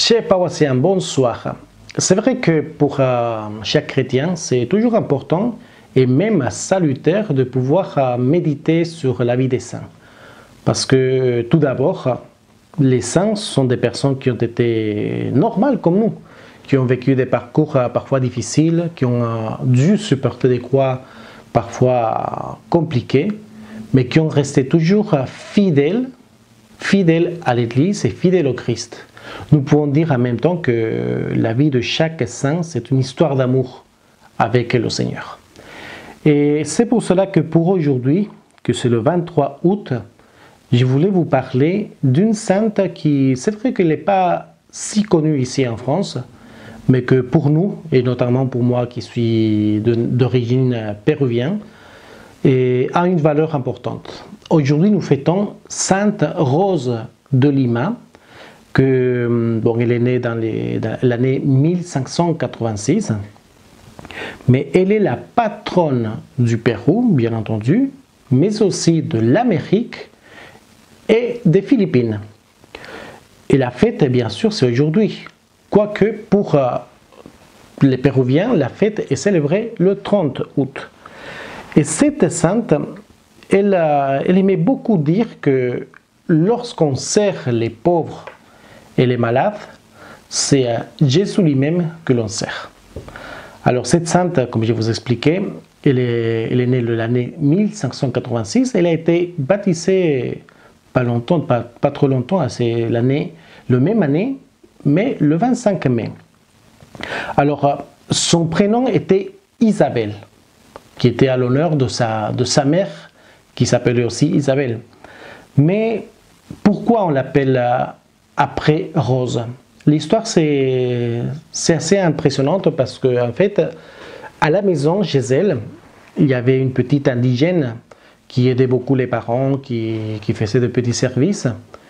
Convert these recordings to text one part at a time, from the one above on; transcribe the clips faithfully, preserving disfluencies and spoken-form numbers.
Chers paroissiens, bonsoir. C'est vrai que pour euh, chaque chrétien, c'est toujours important et même salutaire de pouvoir euh, méditer sur la vie des saints. Parce que tout d'abord, les saints sont des personnes qui ont été normales comme nous, qui ont vécu des parcours euh, parfois difficiles, qui ont euh, dû supporter des croix parfois compliquées, mais qui ont resté toujours fidèles, fidèles à l'Église et fidèles au Christ. Nous pouvons dire en même temps que la vie de chaque saint, c'est une histoire d'amour avec le Seigneur. Et c'est pour cela que pour aujourd'hui, que c'est le vingt-trois août, je voulais vous parler d'une sainte qui, c'est vrai qu'elle n'est pas si connue ici en France, mais que pour nous, et notamment pour moi qui suis d'origine péruvienne, et a une valeur importante. Aujourd'hui, nous fêtons Sainte Rose de Lima, que, bon, elle est née dans l'année mille cinq cent quatre-vingt-six, mais elle est la patronne du Pérou, bien entendu, mais aussi de l'Amérique et des Philippines. Et la fête, bien sûr, c'est aujourd'hui. Quoique, pour euh, les Péruviens, la fête est célébrée le trente août. Et cette sainte, elle, euh, elle aimait beaucoup dire que lorsqu'on sert les pauvres et les malades, c'est à Jésus lui-même que l'on sert. Alors cette sainte, comme je vous expliquais, elle est, elle est née l'année mille cinq cent quatre-vingt-six, elle a été baptisée pas longtemps, pas, pas trop longtemps, c'est l'année, le même année, mais le vingt-cinq mai. Alors son prénom était Isabelle, qui était à l'honneur de sa, de sa mère, qui s'appelait aussi Isabelle. Mais pourquoi on l'appelle après Rose? L'histoire c'est assez impressionnante parce qu'en en fait, à la maison, chez elle, il y avait une petite indigène qui aidait beaucoup les parents, qui, qui faisait de petits services.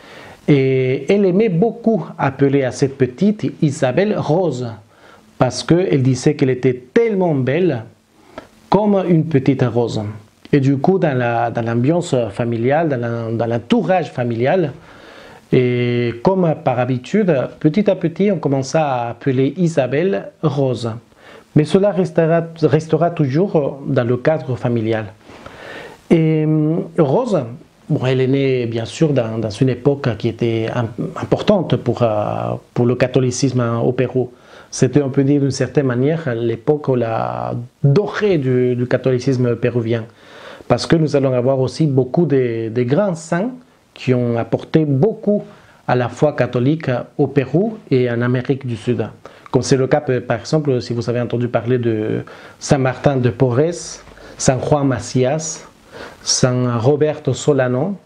Et elle aimait beaucoup appeler à cette petite Isabelle Rose, parce qu'elle disait qu'elle était tellement belle comme une petite rose. Et du coup, dans l'ambiance la, dans familiale, dans l'entourage familial, et comme par habitude, petit à petit, on commença à appeler Isabelle Rose. Mais cela restera, restera toujours dans le cadre familial. Et Rose, bon, elle est née bien sûr dans, dans une époque qui était importante pour, pour le catholicisme au Pérou. C'était, on peut dire d'une certaine manière, l'époque dorée du, du catholicisme péruvien. Parce que nous allons avoir aussi beaucoup de, de grands saints qui ont apporté beaucoup à la foi catholique au Pérou et en Amérique du Sud. Comme c'est le cas, par exemple, si vous avez entendu parler de Saint Martin de Porres, Saint Juan Macias, Saint Roberto Solano,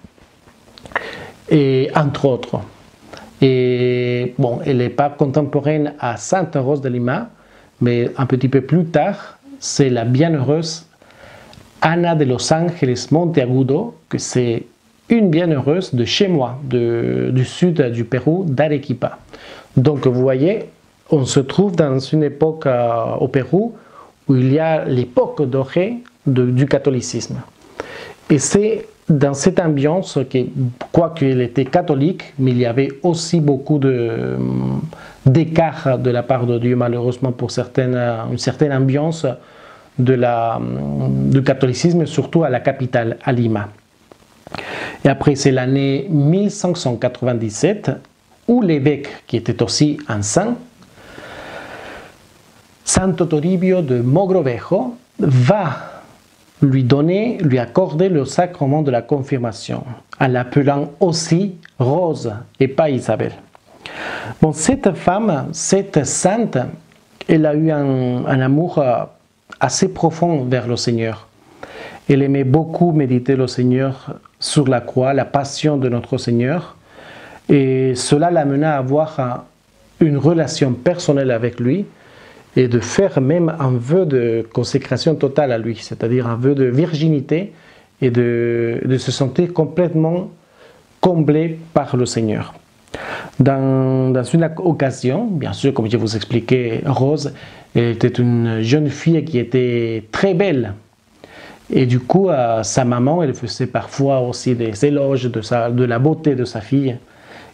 et entre autres. Et bon, elle n'est pas contemporaine à Sainte Rose de Lima, mais un petit peu plus tard, c'est la bienheureuse Ana de Los Ángeles Monteagudo, que c'est une bienheureuse de chez moi, de, du sud du Pérou, d'Arequipa. Donc vous voyez, on se trouve dans une époque euh, au Pérou où il y a l'époque dorée de, du catholicisme. Et c'est dans cette ambiance que, quoiqu'il était catholique, mais il y avait aussi beaucoup d'écart de, de la part de Dieu, malheureusement, pour certaines, une certaine ambiance de la, du catholicisme, surtout à la capitale, à Lima. Et après, c'est l'année mille cinq cent quatre-vingt-dix-sept, où l'évêque, qui était aussi un saint, Santo Toribio de Mogrovejo, va lui donner, lui accorder le sacrement de la confirmation, en l'appelant aussi Rose et pas Isabelle. Bon, cette femme, cette sainte, elle a eu un, un amour assez profond vers le Seigneur. Elle aimait beaucoup méditer le Seigneur sur la croix, la passion de notre Seigneur, et cela l'amena à avoir une relation personnelle avec lui, et de faire même un vœu de consécration totale à lui, c'est-à-dire un vœu de virginité et de, de se sentir complètement comblé par le Seigneur. Dans, dans une occasion, bien sûr, comme je vous expliquais, Rose était une jeune fille qui était très belle. Et du coup, euh, sa maman, elle faisait parfois aussi des éloges de, sa, de la beauté de sa fille.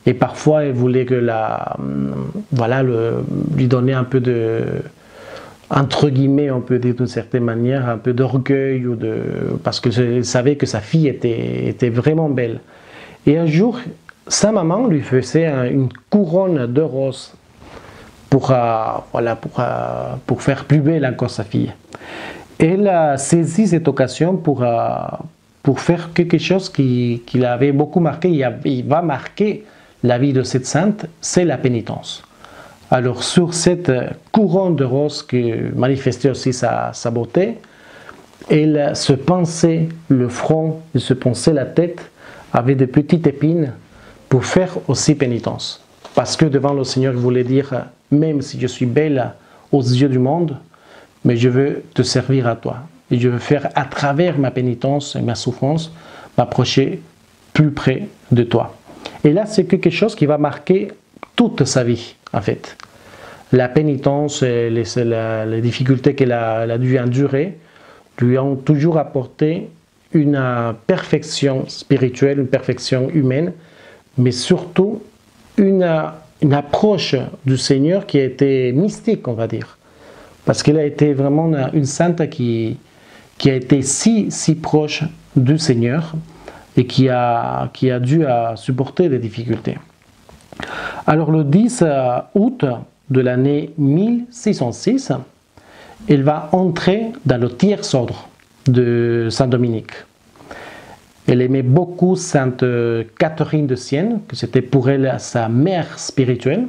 Et parfois, elle voulait que la, voilà, le, lui donner un peu de, entre guillemets, on peut dire d'une certaine manière, un peu d'orgueil, ou de, parce qu'elle savait que sa fille était, était vraiment belle. Et un jour, sa maman lui faisait une couronne de roses pour, euh, voilà, pour, euh, pour faire plus belle encore sa fille. Elle a saisi cette occasion pour, euh, pour faire quelque chose qui, qui l'avait beaucoup marqué, il, a, il va marquer la vie de cette sainte, c'est la pénitence. Alors sur cette couronne de roses qui manifestait aussi sa, sa beauté, elle se pinçait le front, elle se pinçait la tête avec des petites épines pour faire aussi pénitence. Parce que devant le Seigneur, il voulait dire, même si je suis belle aux yeux du monde, mais je veux te servir à toi. Et je veux faire à travers ma pénitence et ma souffrance, m'approcher plus près de toi. Et là, c'est quelque chose qui va marquer toute sa vie, en fait. La pénitence et les, la, les difficultés qu'elle a, elle a dû endurer lui ont toujours apporté une perfection spirituelle, une perfection humaine, mais surtout une, une approche du Seigneur qui a été mystique, on va dire. Parce qu'elle a été vraiment une sainte qui, qui a été si, si proche du Seigneur et qui a, qui a dû à supporter des difficultés. Alors le dix août de l'année mille six cent six, elle va entrer dans le tiers ordre de Saint-Dominique. Elle aimait beaucoup Sainte Catherine de Sienne, que c'était pour elle sa mère spirituelle.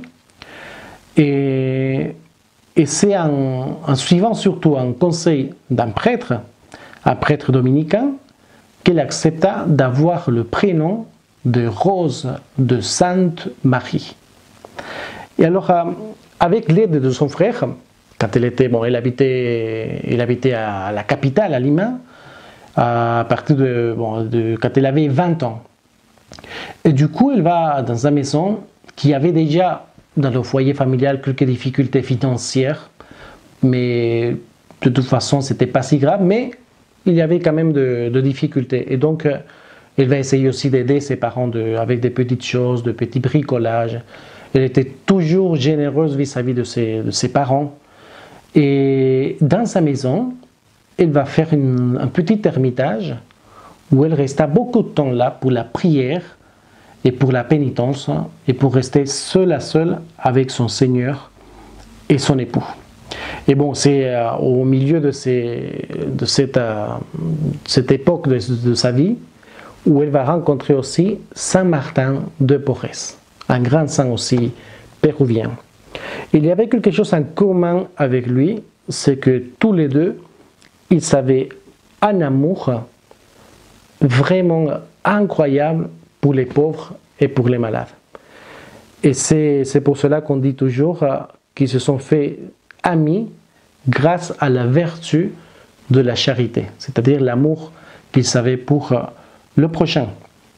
Et, et c'est en, en suivant surtout un conseil d'un prêtre, un prêtre dominicain, qu'elle accepta d'avoir le prénom de Rose de Sainte Marie. Et alors, avec l'aide de son frère, quand elle était, bon, elle habitait, elle habitait à la capitale, à Lima, à partir de, bon, de quand elle avait vingt ans. Et du coup, elle va dans une maison qui avait déjà, dans le foyer familial, quelques difficultés financières, mais de toute façon, c'était pas si grave, mais il y avait quand même de, de difficultés. Et donc, elle va essayer aussi d'aider ses parents de, avec des petites choses, de petits bricolages. Elle était toujours généreuse vis-à-vis de ses, de ses parents. Et dans sa maison, elle va faire une, un petit ermitage où elle resta beaucoup de temps là pour la prière et pour la pénitence et pour rester seule à seule avec son Seigneur et son époux. Et bon, c'est euh, au milieu de, ces, de cette, euh, cette époque de, de sa vie où elle va rencontrer aussi Saint Martin de Porres, un grand saint aussi péruvien. Il y avait quelque chose en commun avec lui, c'est que tous les deux, ils avaient un amour vraiment incroyable pour les pauvres et pour les malades. Et c'est, c'est pour cela qu'on dit toujours euh, qu'ils se sont fait amis grâce à la vertu de la charité, c'est-à-dire l'amour qu'ils avaient pour euh, le prochain.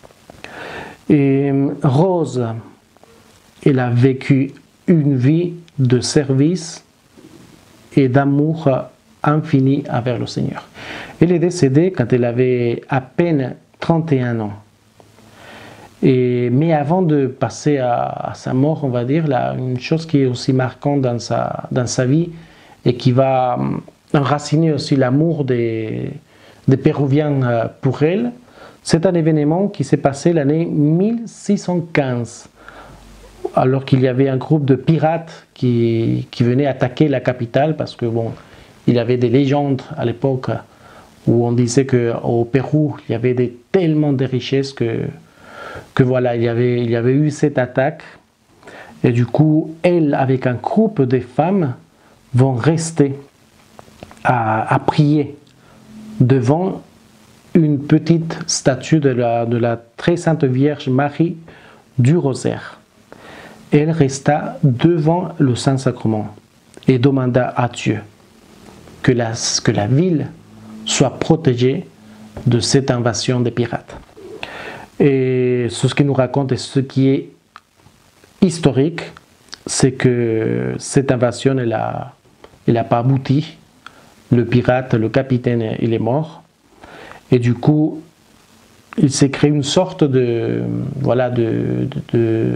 Et Rose, elle a vécu une vie de service et d'amour infini envers le Seigneur. Elle est décédée quand elle avait à peine trente et un ans. Et, mais avant de passer à, à sa mort, on va dire, là, une chose qui est aussi marquante dans sa, dans sa vie et qui va enraciner aussi l'amour des, des Péruviens pour elle, c'est un événement qui s'est passé l'année mille six cent quinze, alors qu'il y avait un groupe de pirates qui, qui venaient attaquer la capitale, parce que bon, il y avait des légendes à l'époque où on disait qu'au Pérou, il y avait des, tellement de richesses que, que voilà, il y, avait, il y avait eu cette attaque. Et du coup, elle, avec un groupe de femmes, vont rester à, à prier devant une petite statue de la, de la très sainte Vierge Marie du Rosaire. Elle resta devant le Saint-Sacrement et demanda à Dieu que la, que la ville soit protégée de cette invasion des pirates. Et ce qui nous raconte et ce qui est historique, c'est que cette invasion, elle n'a elle a pas abouti. Le pirate, le capitaine, il est mort. Et du coup, il s'est créé une sorte de, voilà, de, de,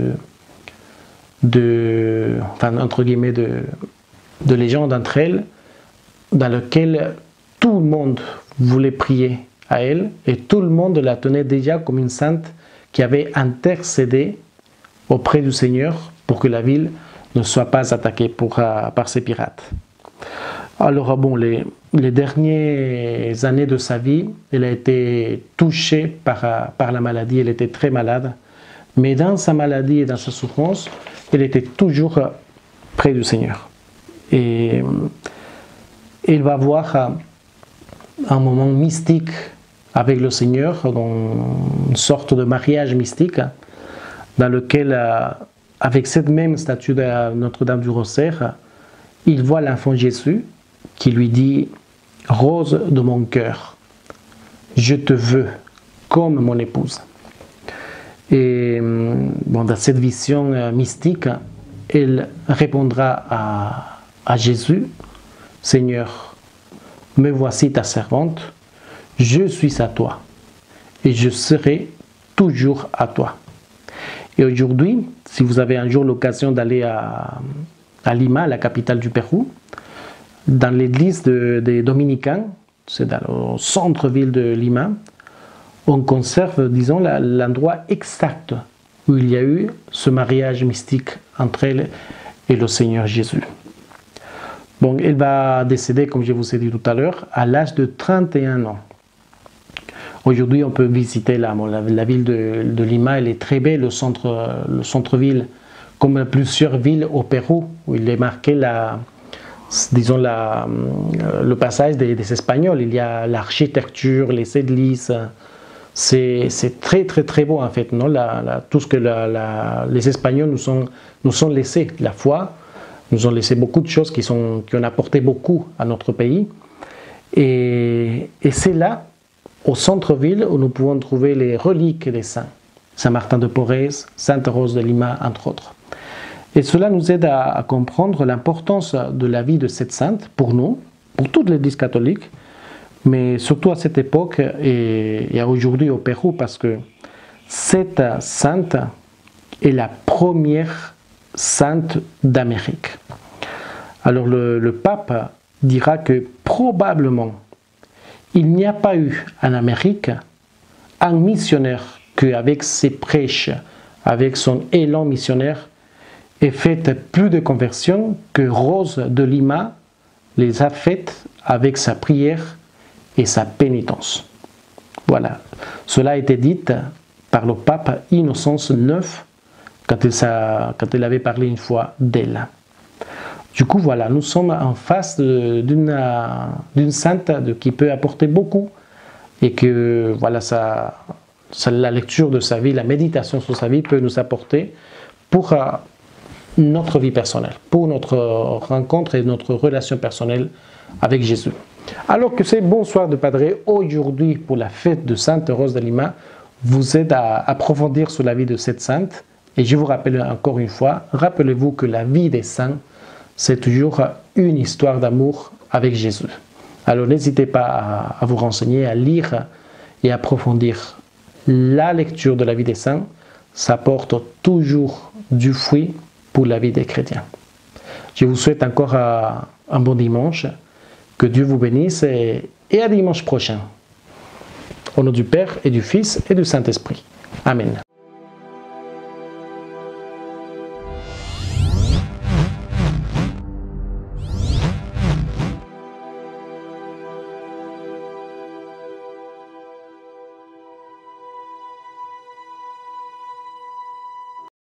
de, enfin, entre guillemets, de, de légende entre elles, dans lequel tout le monde voulait prier à elle, et tout le monde la tenait déjà comme une sainte qui avait intercédé auprès du Seigneur pour que la ville ne soit pas attaquée pour, uh, par ces pirates. Alors bon, les, les dernières années de sa vie, elle a été touchée par, uh, par la maladie, elle était très malade, mais dans sa maladie et dans sa souffrance, elle était toujours près du Seigneur. Et elle va avoir uh, un moment mystique avec le Seigneur, dans une sorte de mariage mystique, dans lequel, avec cette même statue de Notre-Dame du Rosaire, il voit l'enfant Jésus qui lui dit « Rose de mon cœur, je te veux comme mon épouse ». Et bon, dans cette vision mystique, elle répondra à, à Jésus « Seigneur, me voici ta servante, je suis à toi et je serai toujours à toi. » Et aujourd'hui, si vous avez un jour l'occasion d'aller à, à Lima, la capitale du Pérou, dans l'église de, des Dominicains, c'est dans le centre-ville de Lima, on conserve, disons, l'endroit exact où il y a eu ce mariage mystique entre elle et le Seigneur Jésus. Bon, elle va décéder, comme je vous ai dit tout à l'heure, à l'âge de trente et un ans. Aujourd'hui, on peut visiter la, la, la ville de, de Lima, elle est très belle, le centre, le centre-ville, comme plusieurs villes au Pérou, où il est marqué la, disons la, le passage des, des Espagnols. Il y a l'architecture, les églises, c'est très très très beau en fait, non? La, la, tout ce que la, la, les Espagnols nous ont, nous ont laissé, la foi, nous ont laissé beaucoup de choses qui, sont, qui ont apporté beaucoup à notre pays. Et, et c'est là, au centre-ville, où nous pouvons trouver les reliques des saints, Saint Martin de Porres, Sainte Rose de Lima, entre autres. Et cela nous aide à, à comprendre l'importance de la vie de cette sainte pour nous, pour toute l'Église catholique, mais surtout à cette époque et, et aujourd'hui au Pérou, parce que cette sainte est la première sainte d'Amérique. Alors le, le pape dira que probablement il n'y a pas eu en Amérique un missionnaire qui, avec ses prêches, avec son élan missionnaire, ait fait plus de conversions que Rose de Lima les a faites avec sa prière et sa pénitence. Voilà. Cela a été dit par le pape Innocence neuf quand il, quand il avait parlé une fois d'elle. Du coup, voilà, nous sommes en face d'une sainte qui peut apporter beaucoup et que voilà, ça, ça, la lecture de sa vie, la méditation sur sa vie peut nous apporter pour uh, notre vie personnelle, pour notre rencontre et notre relation personnelle avec Jésus. Alors que c'est Bonsoir de Padre aujourd'hui pour la fête de Sainte Rose de Lima vous aide à approfondir sur la vie de cette sainte. Et je vous rappelle encore une fois, rappelez-vous que la vie des saints, c'est toujours une histoire d'amour avec Jésus. Alors n'hésitez pas à, à vous renseigner, à lire et approfondir la lecture de la vie des saints. Ça porte toujours du fruit pour la vie des chrétiens. Je vous souhaite encore un, un bon dimanche. Que Dieu vous bénisse et, et à dimanche prochain. Au nom du Père et du Fils et du Saint-Esprit. Amen.